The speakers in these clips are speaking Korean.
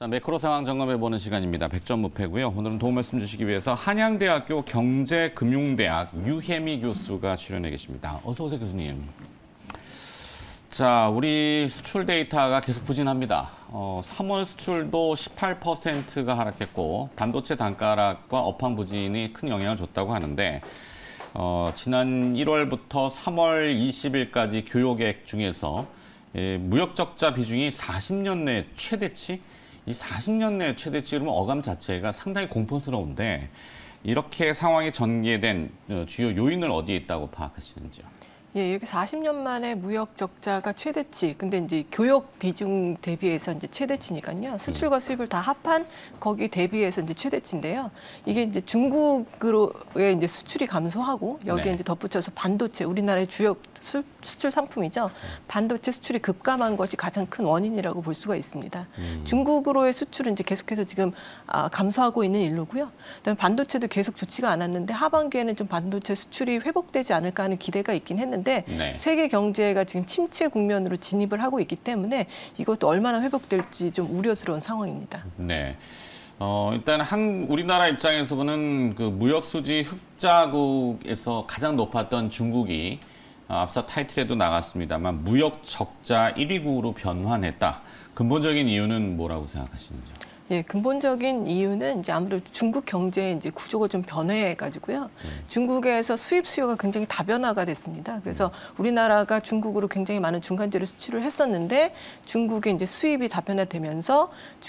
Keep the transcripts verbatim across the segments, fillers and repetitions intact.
자, 매크로 상황 점검해보는 시간입니다. 백전무패고요. 오늘은 도움 말씀 주시기 위해서 한양대학교 경제금융대학 유혜미 교수가 출연해 계십니다. 어서 오세요, 교수님. 자, 우리 수출 데이터가 계속 부진합니다. 어, 삼월 수출도 십팔 퍼센트가 하락했고 반도체 단가 하락과 업황 부진이 큰 영향을 줬다고 하는데 어, 지난 일월부터 삼월 이십일까지 교역액 중에서 예, 무역 적자 비중이 사십 년 내 최대치? 이 사십 년 내 최대치 그러면 어감 자체가 상당히 공포스러운데 이렇게 상황이 전개된 주요 요인을 어디에 있다고 파악하시는지요? 예, 이렇게 사십 년 만에 무역 적자가 최대치. 근데 이제 교역 비중 대비해서 이제 최대치니까요. 수출과 수입을 다 합한 거기 대비해서 이제 최대치인데요. 이게 이제 중국으로의 이제 수출이 감소하고 여기에 네. 이제 덧붙여서 반도체, 우리나라의 주요 수, 수출 상품이죠. 반도체 수출이 급감한 것이 가장 큰 원인이라고 볼 수가 있습니다. 음. 중국으로의 수출은 이제 계속해서 지금 아, 감소하고 있는 일로고요. 그다음에 반도체도 계속 좋지가 않았는데 하반기에는 좀 반도체 수출이 회복되지 않을까 하는 기대가 있긴 했는데 네. 세계 경제가 지금 침체 국면으로 진입을 하고 있기 때문에 이것도 얼마나 회복될지 좀 우려스러운 상황입니다. 네. 어, 일단 한 우리나라 입장에서 보는 그 무역 수지 흑자국에서 가장 높았던 중국이 앞서 타이틀에도 나갔습니다만 무역 적자 일 위국으로 변환했다. 근본적인 이유는 뭐라고 생각하시는지요? 예, 근본적인 이유는 이제 아무래도 중국 경제의 이제 구조가 좀 변해가지고요. 음. 중국에서 수입 수요가 굉장히 다변화가 됐습니다. 그래서 음. 우리나라가 중국으로 굉장히 많은 중간재료 수출을 했었는데 중국의 이제 수입이 다변화되면서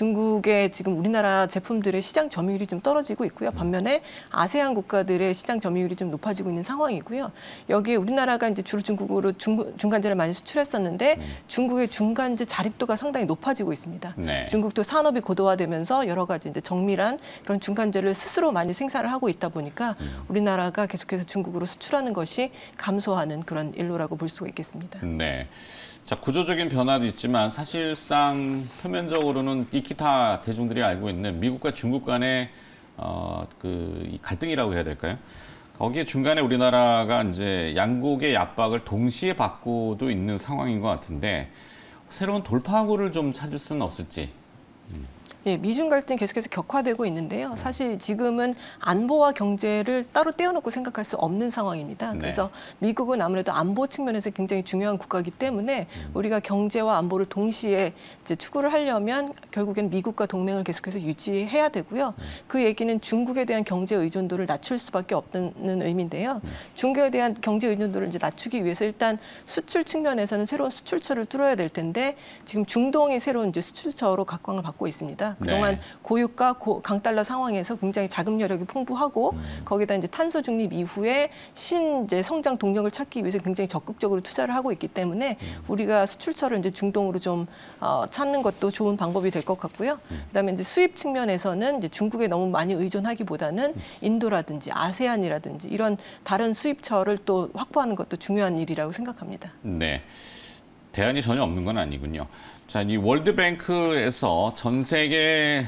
중국의 지금 우리나라 제품들의 시장 점유율이 좀 떨어지고 있고요. 반면에 아세안 국가들의 시장 점유율이 좀 높아지고 있는 상황이고요. 여기에 우리나라가 이제 주로 중국으로 중, 중간재를 많이 수출했었는데 음. 중국의 중간재 자립도가 상당히 높아지고 있습니다. 네. 중국도 산업이 고도화되면 면서 여러 가지 이제 정밀한 그런 중간재를 스스로 많이 생산을 하고 있다 보니까 음. 우리나라가 계속해서 중국으로 수출하는 것이 감소하는 그런 일로라고 볼 수가 있겠습니다. 네. 자, 구조적인 변화도 있지만 사실상 표면적으로는 이키타 대중들이 알고 있는 미국과 중국 간의 어, 그 갈등이라고 해야 될까요? 거기에 중간에 우리나라가 이제 양국의 압박을 동시에 받고도 있는 상황인 것 같은데 새로운 돌파구를 좀 찾을 수는 없을지. 음. 예, 미중 갈등이 계속해서 격화되고 있는데요. 사실 지금은 안보와 경제를 따로 떼어놓고 생각할 수 없는 상황입니다. 그래서 네. 미국은 아무래도 안보 측면에서 굉장히 중요한 국가이기 때문에 음. 우리가 경제와 안보를 동시에 이제 추구를 하려면 결국엔 미국과 동맹을 계속해서 유지해야 되고요. 음. 그 얘기는 중국에 대한 경제 의존도를 낮출 수밖에 없는 의미인데요. 음. 중국에 대한 경제 의존도를 이제 낮추기 위해서 일단 수출 측면에서는 새로운 수출처를 뚫어야 될 텐데 지금 중동이 새로운 이제 수출처로 각광을 받고 있습니다. 그동안 네. 고유가 고, 강달러 상황에서 굉장히 자금 여력이 풍부하고 음. 거기다 이제 탄소 중립 이후에 신 이제 성장 동력을 찾기 위해서 굉장히 적극적으로 투자를 하고 있기 때문에 음. 우리가 수출처를 이제 중동으로 좀 어, 찾는 것도 좋은 방법이 될 것 같고요. 음. 그다음에 이제 수입 측면에서는 이제 중국에 너무 많이 의존하기보다는 음. 인도라든지 아세안이라든지 이런 다른 수입처를 또 확보하는 것도 중요한 일이라고 생각합니다. 네. 대안이 전혀 없는 건 아니군요. 자, 이 월드뱅크에서 전 세계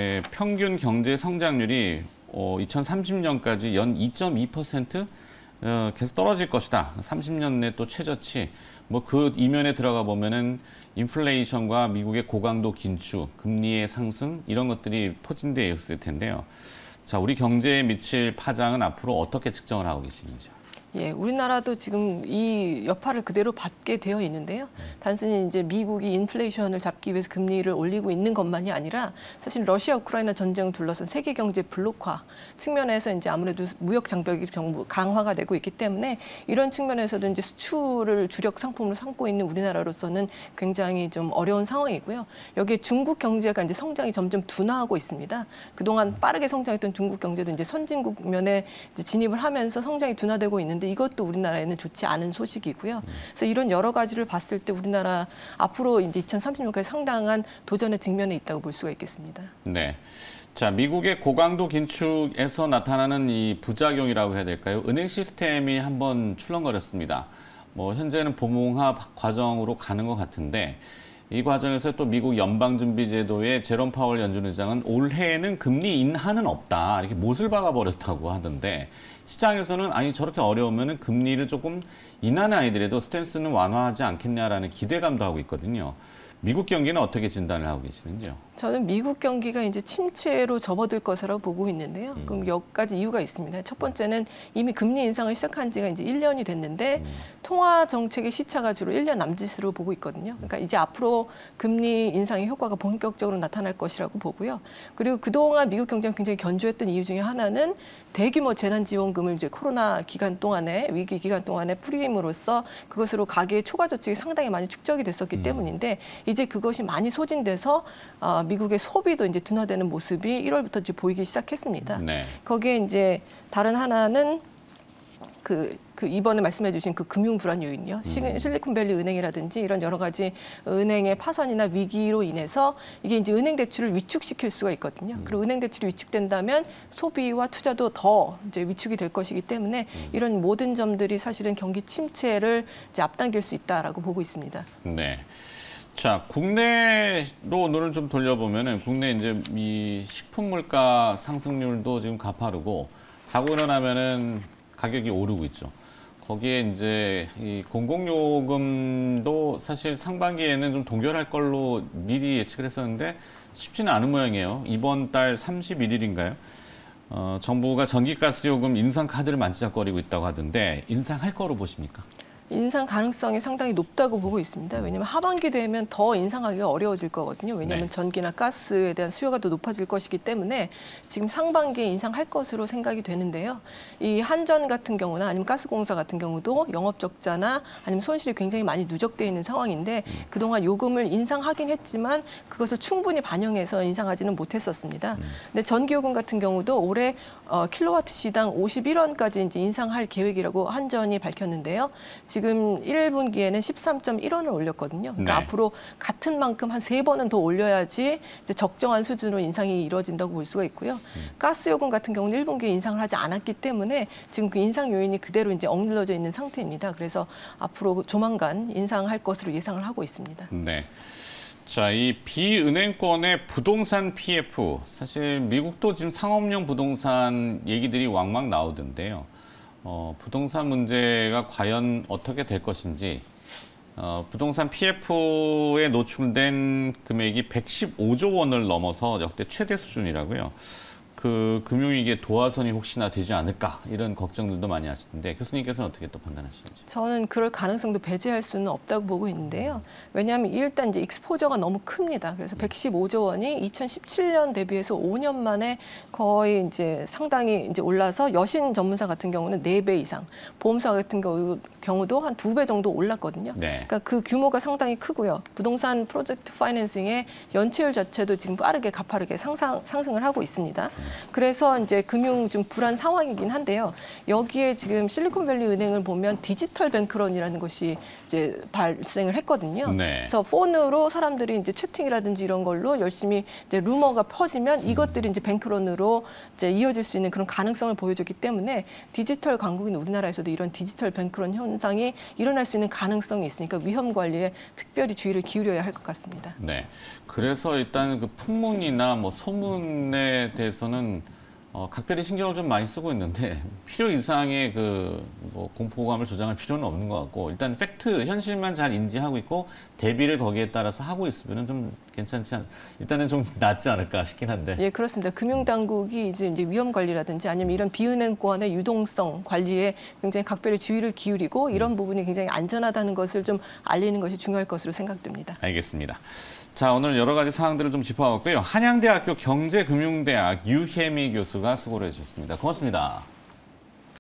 평균 경제 성장률이 어, 이천삼십 년까지 연 이 점 이 퍼센트 어, 계속 떨어질 것이다. 삼십 년 내 또 최저치. 뭐 그 이면에 들어가 보면은 인플레이션과 미국의 고강도 긴축, 금리의 상승 이런 것들이 포진되어 있을 텐데요. 자, 우리 경제에 미칠 파장은 앞으로 어떻게 측정을 하고 계시는지요? 예, 우리나라도 지금 이 여파를 그대로 받게 되어 있는데요. 단순히 이제 미국이 인플레이션을 잡기 위해서 금리를 올리고 있는 것만이 아니라 사실 러시아 우크라이나 전쟁을 둘러싼 세계 경제 블록화 측면에서 이제 아무래도 무역 장벽이 정부 강화가 되고 있기 때문에 이런 측면에서도 이제 수출을 주력 상품으로 삼고 있는 우리나라로서는 굉장히 좀 어려운 상황이고요. 여기에 중국 경제가 이제 성장이 점점 둔화하고 있습니다. 그동안 빠르게 성장했던 중국 경제도 이제 선진국 면에 이제 진입을 하면서 성장이 둔화되고 있는데 이것도 우리나라에는 좋지 않은 소식이고요. 그래서 이런 여러 가지를 봤을 때 우리나라 앞으로 이제 이천삼십 년까지 상당한 도전의 직면에 있다고 볼 수가 있겠습니다. 네. 자, 미국의 고강도 긴축에서 나타나는 이 부작용이라고 해야 될까요? 은행 시스템이 한번 출렁거렸습니다. 뭐 현재는 보몽화 과정으로 가는 것 같은데 이 과정에서 또 미국 연방준비제도의 제롬 파월 연준 의장은 올해에는 금리 인하는 없다 이렇게 못을 박아버렸다고 하던데 시장에서는 아니 저렇게 어려우면 금리를 조금 인하는 아니더라도 스탠스는 완화하지 않겠냐라는 기대감도 하고 있거든요. 미국 경기는 어떻게 진단을 하고 계시는지요? 저는 미국 경기가 이제 침체로 접어들 것이라고 보고 있는데요. 음. 그럼 몇 가지 이유가 있습니다. 첫 번째는 이미 금리 인상을 시작한 지가 이제 일 년이 됐는데 음. 통화 정책의 시차가 주로 일 년 남짓으로 보고 있거든요. 그러니까 이제 앞으로 금리 인상의 효과가 본격적으로 나타날 것이라고 보고요. 그리고 그동안 미국 경제가 굉장히 견조했던 이유 중에 하나는 대규모 재난지원금을 이제 코로나 기간 동안에 위기 기간 동안에 풀임으로써 그것으로 가계의 초과 저축이 상당히 많이 축적이 됐었기 음. 때문인데 이제 그것이 많이 소진돼서 어, 미국의 소비도 이제 둔화되는 모습이 일월부터 이제 보이기 시작했습니다. 네. 거기에 이제 다른 하나는 그, 그 이번에 말씀해주신 그 금융 불안 요인이요. 음. 실리콘밸리 은행이라든지 이런 여러 가지 은행의 파산이나 위기로 인해서 이게 이제 은행 대출을 위축시킬 수가 있거든요. 음. 그리고 은행 대출이 위축된다면 소비와 투자도 더 이제 위축이 될 것이기 때문에 음. 이런 모든 점들이 사실은 경기 침체를 이제 앞당길 수 있다라고 보고 있습니다. 네. 자, 국내로 오늘은 좀 돌려보면은 국내 이제 이 식품 물가 상승률도 지금 가파르고 자고 일어나면은 가격이 오르고 있죠. 거기에 이제 이 공공요금도 사실 상반기에는 좀 동결할 걸로 미리 예측을 했었는데 쉽지는 않은 모양이에요. 이번 달 삼십일 일인가요? 어, 정부가 전기가스요금 인상 카드를 만지작거리고 있다고 하던데 인상할 거로 보십니까? 인상 가능성이 상당히 높다고 보고 있습니다. 왜냐하면 하반기 되면 더 인상하기가 어려워질 거거든요. 왜냐하면 네. 전기나 가스에 대한 수요가 더 높아질 것이기 때문에 지금 상반기에 인상할 것으로 생각이 되는데요. 이 한전 같은 경우나 아니면 가스공사 같은 경우도 영업 적자나 아니면 손실이 굉장히 많이 누적되어 있는 상황인데 그동안 요금을 인상하긴 했지만 그것을 충분히 반영해서 인상하지는 못했었습니다. 근데 전기요금 같은 경우도 올해 어, 킬로와트 시당 오십일 원까지 이제 인상할 계획이라고 한전이 밝혔는데요. 지금 일 분기에는 십삼 점 일 원을 올렸거든요. 그러니까 네. 앞으로 같은 만큼 한 세 번은 더 올려야지 이제 적정한 수준으로 인상이 이루어진다고 볼 수가 있고요. 음. 가스 요금 같은 경우는 일 분기에 인상을 하지 않았기 때문에 지금 그 인상 요인이 그대로 이제 억눌러져 있는 상태입니다. 그래서 앞으로 조만간 인상할 것으로 예상을 하고 있습니다. 네. 자, 이 비은행권의 부동산 피에프, 사실 미국도 지금 상업용 부동산 얘기들이 왕왕 나오던데요. 어, 부동산 문제가 과연 어떻게 될 것인지, 어, 부동산 피에프에 노출된 금액이 백십오조 원을 넘어서 역대 최대 수준이라고요. 그 금융위기의 도화선이 혹시나 되지 않을까 이런 걱정들도 많이 하시던데 교수님께서는 어떻게 또 판단하시는지? 저는 그럴 가능성도 배제할 수는 없다고 보고 있는데요. 왜냐하면 일단 이제 익스포저가 너무 큽니다. 그래서 백십오조 원이 이천십칠 년 대비해서 오 년 만에 거의 이제 상당히 이제 올라서 여신 전문사 같은 경우는 네 배 이상, 보험사 같은 경우, 경우도 한 두 배 정도 올랐거든요. 네. 그러니까 그 규모가 상당히 크고요. 부동산 프로젝트 파이낸싱의 연체율 자체도 지금 빠르게 가파르게 상상, 상승을 하고 있습니다. 그래서 이제 금융 좀 불안 상황이긴 한데요. 여기에 지금 실리콘밸리 은행을 보면 디지털 뱅크런이라는 것이 이제 발생을 했거든요. 네. 그래서 폰으로 사람들이 이제 채팅이라든지 이런 걸로 열심히 이제 루머가 퍼지면 이것들이 이제 뱅크런으로 이제 이어질 수 있는 그런 가능성을 보여줬기 때문에 디지털 강국인 우리나라에서도 이런 디지털 뱅크런 현상이 일어날 수 있는 가능성이 있으니까 위험 관리에 특별히 주의를 기울여야 할 것 같습니다. 네. 그래서 일단 그 풍문이나 뭐 소문에 대해서는 어, 각별히 신경을 좀 많이 쓰고 있는데 필요 이상의 그 뭐 공포감을 조장할 필요는 없는 것 같고 일단 팩트, 현실만 잘 인지하고 있고 대비를 거기에 따라서 하고 있으면 좀 괜찮지 않, 일단은 좀 낫지 않을까 싶긴 한데. 예, 그렇습니다. 금융당국이 이제, 이제 위험 관리라든지 아니면 이런 비은행권의 유동성 관리에 굉장히 각별히 주의를 기울이고 이런 부분이 굉장히 안전하다는 것을 좀 알리는 것이 중요할 것으로 생각됩니다. 알겠습니다. 자, 오늘 여러 가지 사항들을 좀 짚어봤고요. 한양대학교 경제금융대학 유혜미 교수가 수고를 해주셨습니다. 고맙습니다.